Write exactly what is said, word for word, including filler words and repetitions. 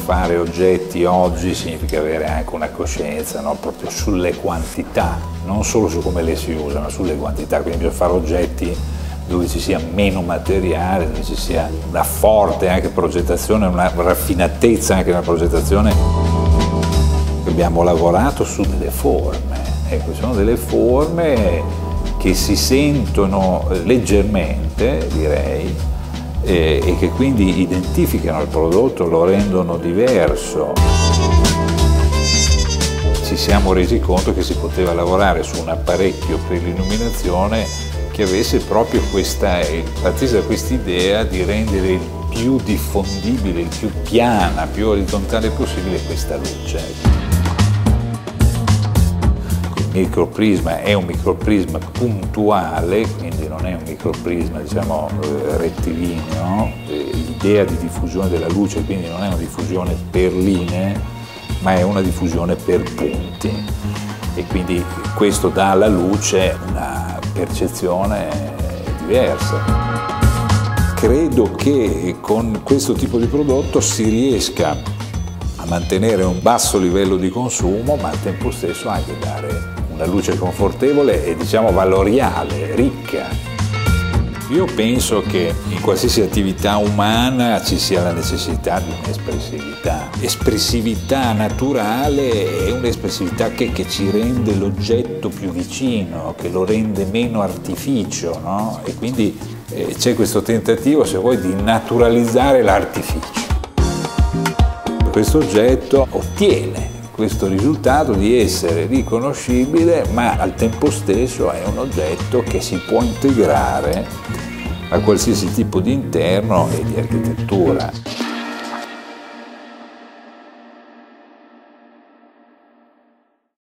fare oggetti oggi significa avere anche una coscienza, no? Proprio sulle quantità, non solo su come le si usano, ma sulle quantità, quindi bisogna fare oggetti dove ci sia meno materiale, dove ci sia una forte anche progettazione, una raffinatezza anche nella progettazione. Abbiamo lavorato su delle forme, ecco, sono delle forme che si sentono leggermente, direi, eh, e che quindi identificano il prodotto, lo rendono diverso. Ci siamo resi conto che si poteva lavorare su un apparecchio per l'illuminazione che avesse proprio questa, partisse da quest'idea di rendere il più diffondibile, il più piana, più orizzontale possibile questa luce. Il microprisma è un microprisma puntuale, quindi non è un microprisma, diciamo, rettilineo. L'idea di diffusione della luce quindi non è una diffusione per linee, ma è una diffusione per punti, e quindi questo dà alla luce una percezione diversa. Credo che con questo tipo di prodotto si riesca a mantenere un basso livello di consumo, ma al tempo stesso anche dare una luce confortevole e, diciamo, valoriale, ricca. Io penso che in qualsiasi attività umana ci sia la necessità di un'espressività. Espressività naturale è un'espressività che, che ci rende l'oggetto più vicino, che lo rende meno artificio, no? E quindi eh, c'è questo tentativo, se vuoi, di naturalizzare l'artificio. Questo oggetto ottiene questo risultato di essere riconoscibile, ma al tempo stesso è un oggetto che si può integrare a qualsiasi tipo di interno e di architettura.